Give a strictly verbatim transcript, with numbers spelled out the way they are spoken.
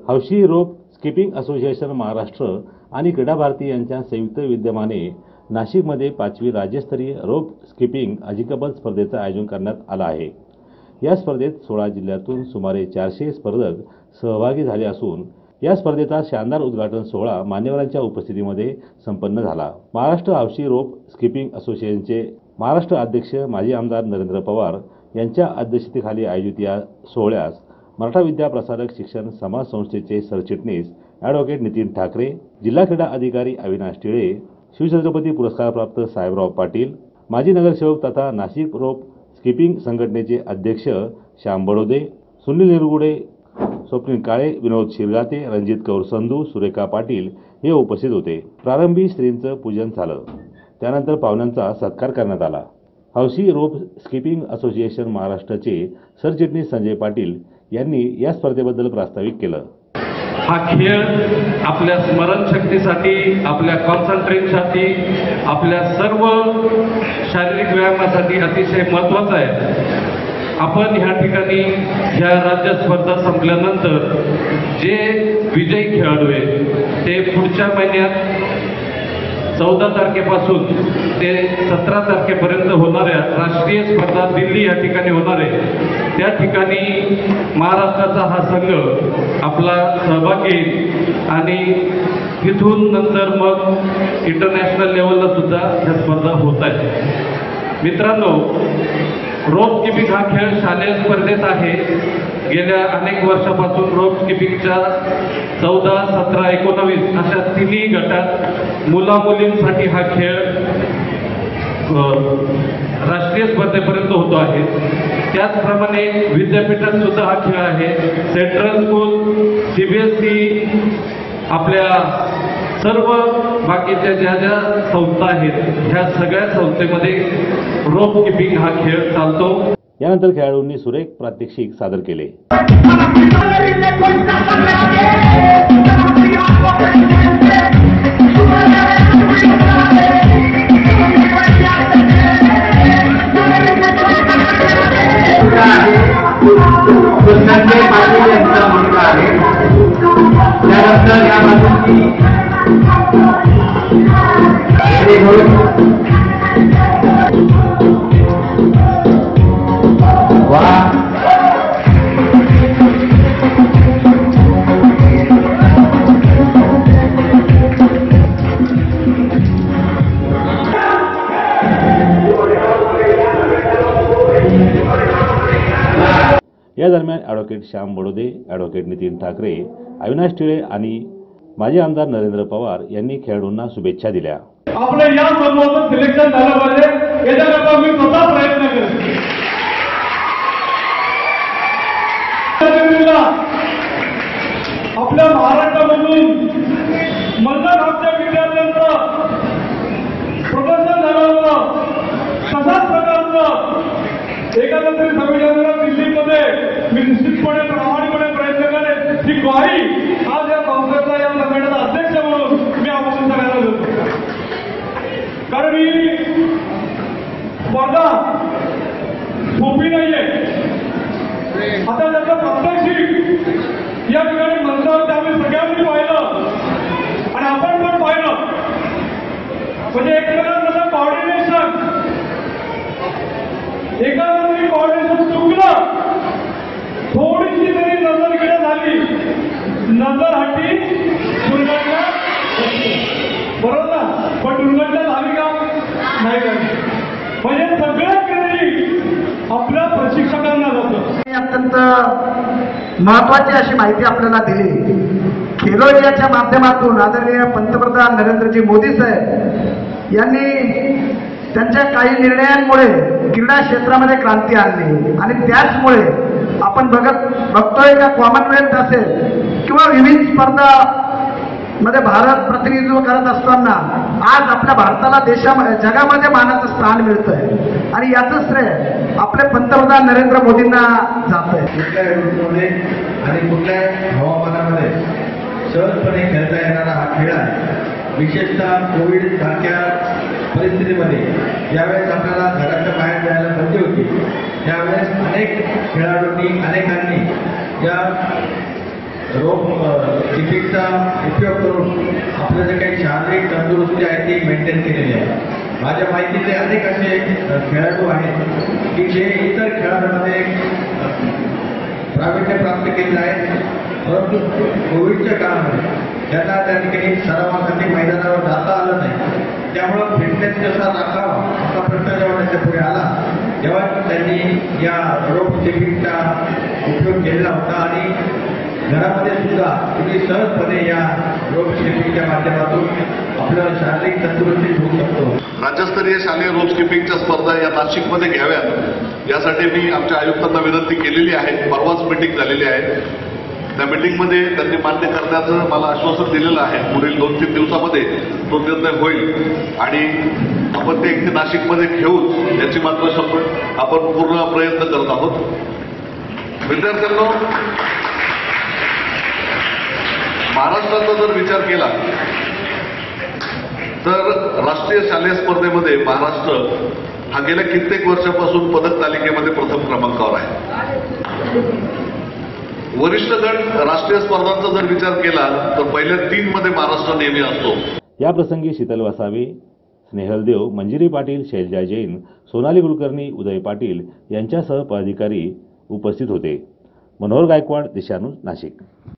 हौशी रोप skipping association Maharashtra आणि क्रीडा भारती यांच्या संयुक्त विद्यमाने नाशिकमध्ये पाचवी राज्यस्तरीय रोप स्किपिंग अजिंक्यपद स्पर्धेचं आयोजन करण्यात आलं आहे। या स्पर्धेत सोळा जिल्ह्यातून सुमारे चारशे स्पर्धक सहभागी झाले असून या स्पर्धेचा शानदार उद्घाटन सोहळा मान्यवरांच्या उपस्थितीमध्ये संपन्न झाला। महाराष्ट्र हौशी रोप स्किपिंग असोसिएशनचे महाराष्ट्र अध्यक्ष माजी आमदार नरेंद्र पवार यांच्या अध्यक्षतेखाली आयोजित या सोहळ्यास मराठा विद्या प्रसारक शिक्षण समाज संस्थेचे सरचिटणीस ॲडव्होकेट नितीन ठाकरे, जिल्हा क्रीडा अधिकारी अविनाश टिळे, शिवछत्रपती पुरस्कारप्राप्त साहेबराव पाटील, माजी नगरसेवक तथा नाशिक रोप स्किपिंग संघटनेचे अध्यक्ष श्याम बडोदे, सुनील निरगुडे, स्वप्नील काळे, विनोद शिरगाते, रणजित कौर संधू, सुरेखा पाटील हे उपस्थित होते। प्रारंभी श्रींचं पूजन झालं, त्यानंतर पाहुण्यांचा सत्कार करण्यात आला। हौशी रोप स्किपिंग असोसिएशन महाराष्ट्राचे सरचिटणीस संजय पाटील यांनी या स्पर्धेबद्दल प्रास्ताविक केलं। हा खेळ आपल्या स्मरणशक्तीसाठी, आपल्या कॉन्सन्ट्रेशनसाठी, आपल्या सर्व शारीरिक व्यायामासाठी अतिशय महत्त्वाचा आहे। आपण ह्या ठिकाणी ह्या राज्य स्पर्धा संपल्यानंतर जे विजयी खेळाडू आहेत ते पुढच्या महिन्यात चौदा तारखेपासून ते सतरा तारखेपर्यंत होणाऱ्या राष्ट्रीय स्पर्धा दिल्ली या ठिकाणी होणार आहे। त्या ठिकाणी महाराष्ट्राचा हा संघ आपला सहभाग घेईल आणि तिथून नंतर मग इंटरनॅशनल लेवलला सुद्धा ह्या स्पर्धा होत आहेत। मित्रांनो, रोप स्किपिंग हा खेळ शालेय स्पर्धेत आहे। गेल्या अनेक वर्षापासून रोप स्किपिंगच्या चौदा सतरा एकोणावीस अशा तिन्ही गटात मुला मुलींसाठी हा खेळ राष्ट्रीय स्पर्धेपर्यंत होतो आहे। त्याचप्रमाणे विद्यापीठात सुद्धा हा खेळ आहे। सेंट्रल स्कूल, सीबीएसई, आपल्या सर्व बाकीच्या ज्या ज्या संस्था आहेत ह्या सगळ्या संस्थेमध्ये रोप स्किपिंग हा खेळ चालतो। यानंतर खेळाडूंनी सुरेख प्रात्यक्षिक सादर केले। या दरम्यान ॲडव्होकेट श्याम बडोदे, ॲडव्होकेट नितीन ठाकरे, अविनाश टिळे आणि माजी आमदार नरेंद्र पवार यांनी खेळाडूंना शुभेच्छा दिल्या। आपल्या या समूहाचं सिलेक्शन झालं पाहिजे याच्याकरता मी स्वतः प्रयत्न करेन। आपल्या महाराष्ट्रामधून मल्हार आमच्या विद्यार्थ्यांचं प्रदर्शन झालं होतं, तशाच प्रकारचं एखाद्या तरी संविधानाला दिल्लीमध्ये मी निश्चितपणे प्रामाणिकपणे प्रयत्न करेन। ही ग्वाही आज या संस्थेचा या संघटनेचा अध्यक्ष म्हणून मी आपण सगळ्यांना देतो, कारण ही स्पर्धा सोपी नाहीये। आता त्याचं प्रात्यक्षिक या ठिकाणी मंचावरती आम्ही सगळ्यांनी पाहिलं आणि आपण पण पाहिलं, म्हणजे एक प्रकारचं कॉर्डिनेशन एका जरी कॉर्डिनेशन चुकलं, थोडीशी तरी नजरगिरी झाली, नजर हटी दुर्घटना, बरोबर ना? पण दुर्घटना झाली का? नाही झाली। म्हणजे सगळं क्रेडिट आपल्या प्रशिक्षकांना जातं। अत्यंत महत्वाची अशी माहिती आपल्याला दिली। खेलो इंडियाच्या माध्यमातून आदरणीय पंतप्रधान नरेंद्रजी मोदी साहेब यांनी त्यांच्या काही निर्णयांमुळे क्रीडा क्षेत्रामध्ये क्रांती आणली आणि त्याचमुळे आपण बघत बघतोय का कॉमनवेल्थ असेल किंवा विविध स्पर्धा मध्ये भारत प्रतिनिधित्व करत असताना आज आपल्या भारताला देशामध्ये जगामध्ये मानाचं स्थान मिळतंय आणि याचं श्रेय आपले पंतप्रधान नरेंद्र मोदींना जातंय। कुठल्याही ऋतूमध्ये आणि कुठल्याही हवामानामध्ये सहजपणे खेळता येणारा हा खेळ आहे। विशेषतः कोविड सारख्या परिस्थितीमध्ये ज्यावेळेस आपल्याला घराच्या बाहेर जायला बंदी होती त्यावेळेस अनेक खेळाडूंनी अनेकांनी या रोप टिपिकचा उपयोग करून आपलं जे काही शारीरिक तंदुरुस्ती आहे ती मेंटेन केलेली आहे. माझ्या माहितीचे अनेक असे खेळाडू आहेत की जे इतर खेळांमध्ये प्रावीण्य प्राप्त केलेलं आहे, परंतु कोविडच्या काळामध्ये त्यांना त्या ठिकाणी सरावासाठी मैदानावर जाता आलं नाही. त्यामुळं फिटनेस कसा राखावा असा प्रश्न जेव्हा त्यांच्या पुढे आला तेव्हा त्यांनी या रोप टिपिकचा उपयोग केलेला होता आणि घरामध्ये सुद्धा तुम्ही सहजपणे या रोप स्किपिंगच्या माध्यमातून आपलं शारीरिक तंदुरुस्ती होऊ शकतो. राज्यस्तरीय शालेय रोप स्किपिंगच्या स्पर्धा या नाशिकमध्ये घ्याव्यात यासाठी मी आमच्या आयुक्तांना विनंती केलेली आहे. परवाच मीटिंग झालेली आहे. त्या मीटिंगमध्ये त्यांनी मान्य करण्याचं मला आश्वासन दिलेलं आहे. पुढील दोन तीन दिवसामध्ये तो निर्णय होईल आणि आपण ते इथे नाशिकमध्ये घेऊन याची मात्र शपथ आपण पूर्ण प्रयत्न करत आहोत. विद्यार्थ्यांनो, महाराष्ट्राचा जर विचार केला तर राष्ट्रीय शालेय स्पर्धेमध्ये महाराष्ट्र हा गेल्या कित्येक वर्षापासून पदक तालिकेमध्ये प्रथम क्रमांकावर आहे. वरिष्ठ गट राष्ट्रीय स्पर्धांचा जर विचार केला तर पहिल्या तीन मध्ये महाराष्ट्र नेहमी असतो. या प्रसंगी शीतल वसावे, स्नेहल देव, मंजिरी पाटील, शैलजा जैन, सोनाली कुलकर्णी, उदय पाटील यांच्यासह पदाधिकारी उपस्थित होते. मनोहर गायकवाड, दिशान्यूज, नाशिक.